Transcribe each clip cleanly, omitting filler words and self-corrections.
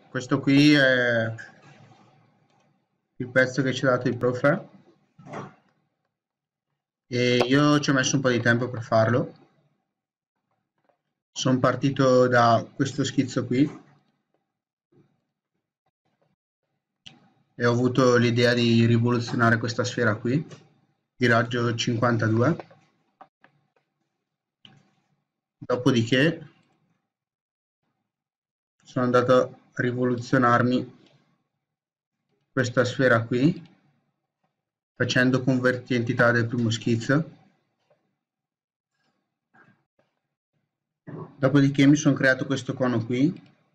Questo qui è il pezzo che ci ha dato il prof e io ci ho messo un po' di tempo per farlo. Sono partito da questo schizzo qui e ho avuto l'idea di rivoluzionare questa sfera qui di raggio 52. Dopodiché sono andato a rivoluzionarmi questa sfera qui facendo converti entità del primo schizzo. Dopodiché mi sono creato questo cono qui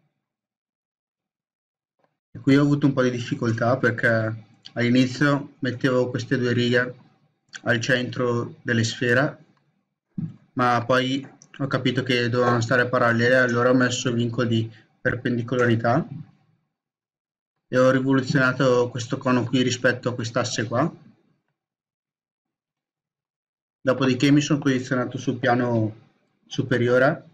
e qui ho avuto un po' di difficoltà perché all'inizio mettevo queste due righe al centro delle sfere, ma poi ho capito che dovevano stare parallele, allora ho messo il vincolo di perpendicolarità e ho rivoluzionato questo cono qui rispetto a quest'asse qua. Dopodiché mi sono posizionato sul piano superiore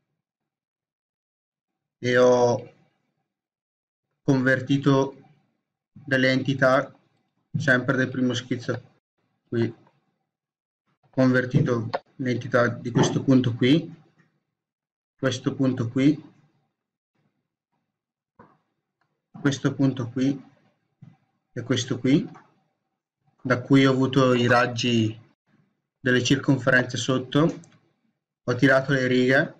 e ho convertito delle entità sempre del primo schizzo qui, convertito l'entità di questo punto qui e questo punto qui e questo qui, da cui ho avuto i raggi delle circonferenze sotto, ho tirato le righe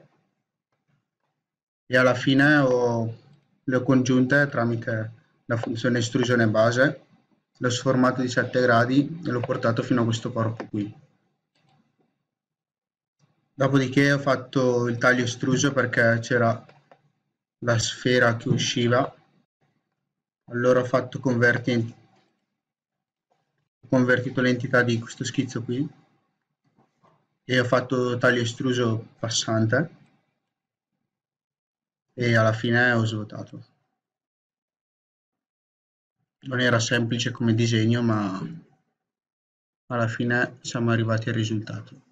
e alla fine le ho congiunte tramite la funzione estrusione base, l'ho sformato di 7 gradi e l'ho portato fino a questo corpo qui. Dopodiché ho fatto il taglio estruso perché c'era la sfera che usciva, allora ho fatto convertito l'entità di questo schizzo qui e ho fatto taglio estruso passante e alla fine ho svuotato. Non era semplice come disegno, ma alla fine siamo arrivati al risultato.